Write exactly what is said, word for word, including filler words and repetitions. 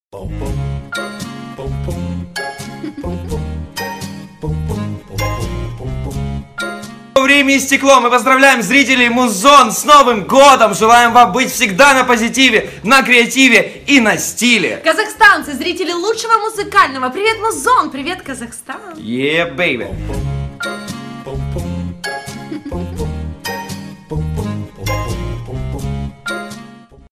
Время истекло. Мы поздравляем зрителей Музон с Новым годом. Желаем вам быть всегда на позитиве, на креативе и на стиле. Казахстанцы, зрители лучшего музыкального. Привет, Музон. Привет, Казахстан. Yeah, baby.